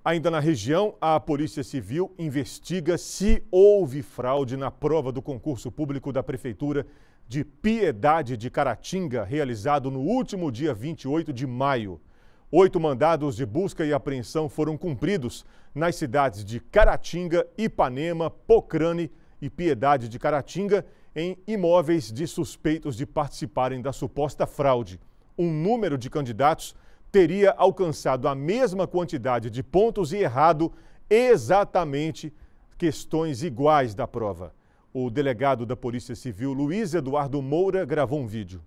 Ainda na região, a Polícia Civil investiga se houve fraude na prova do concurso público da Prefeitura de Piedade de Caratinga, realizado no último dia 28 de maio. 8 mandados de busca e apreensão foram cumpridos nas cidades de Caratinga, Ipanema, Pocrane e Piedade de Caratinga, em imóveis de suspeitos de participarem da suposta fraude. Um número de candidatos teria alcançado a mesma quantidade de pontos e errado exatamente questões iguais da prova. O delegado da Polícia Civil, Luiz Eduardo Moura, gravou um vídeo.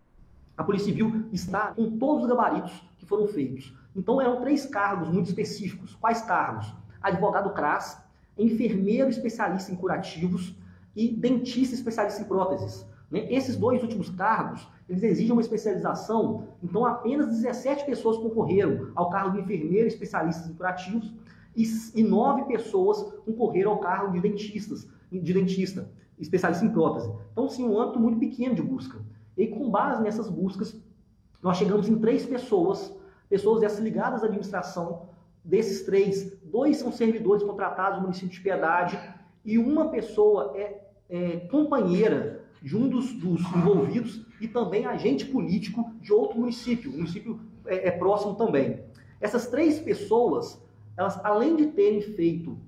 A Polícia Civil está com todos os gabaritos que foram feitos. Então eram 3 cargos muito específicos. Quais cargos? Advogado CRAS, enfermeiro especialista em curativos e dentista especialista em próteses. Esses 2 últimos cargos, eles exigem uma especialização, então apenas 17 pessoas concorreram ao cargo de enfermeiro especialista em curativos e 9 pessoas concorreram ao cargo de dentista especialista em prótese. Então, sim, um âmbito muito pequeno de busca. E com base nessas buscas, nós chegamos em 3 pessoas dessas ligadas à administração. Desses 3, 2 são servidores contratados no município de Piedade e uma pessoa é companheira de um dos envolvidos e também agente político de outro município. O município é próximo também. Essas 3 pessoas, elas, além de terem feito,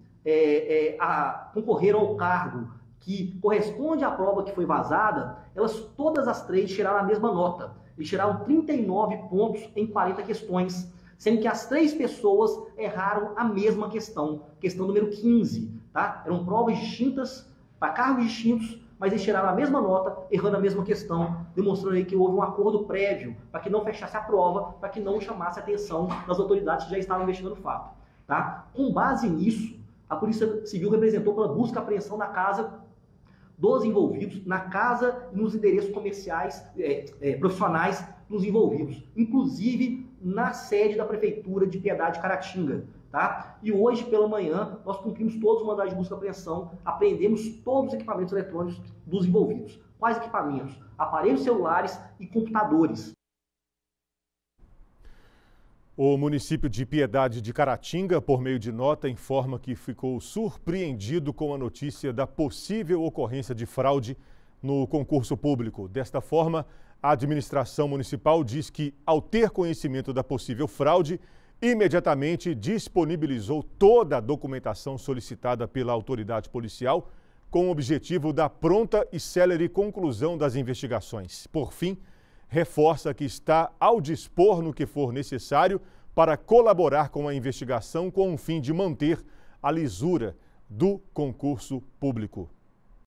concorreram ao cargo que corresponde à prova que foi vazada, elas todas as 3 tiraram a mesma nota. Eles tiraram 39 pontos em 40 questões, sendo que as 3 pessoas erraram a mesma questão número 15. Tá? Eram provas distintas, para cargos distintos, mas eles tiraram a mesma nota, errando a mesma questão, demonstrando aí que houve um acordo prévio para que não fechasse a prova, para que não chamasse a atenção das autoridades que já estavam investigando o fato. Tá? Com base nisso, a Polícia Civil representou pela busca e apreensão na casa dos envolvidos, na casa e nos endereços comerciais, profissionais dos envolvidos, inclusive na sede da Prefeitura de Piedade de Caratinga. Tá? E hoje, pela manhã, nós cumprimos todos os mandados de busca e apreensão, apreendemos todos os equipamentos eletrônicos dos envolvidos. Quais equipamentos? Aparelhos celulares e computadores. O município de Piedade de Caratinga, por meio de nota, informa que ficou surpreendido com a notícia da possível ocorrência de fraude no concurso público. Desta forma, a administração municipal diz que, ao ter conhecimento da possível fraude, imediatamente disponibilizou toda a documentação solicitada pela autoridade policial com o objetivo da pronta e célere conclusão das investigações. Por fim, reforça que está ao dispor no que for necessário para colaborar com a investigação com o fim de manter a lisura do concurso público.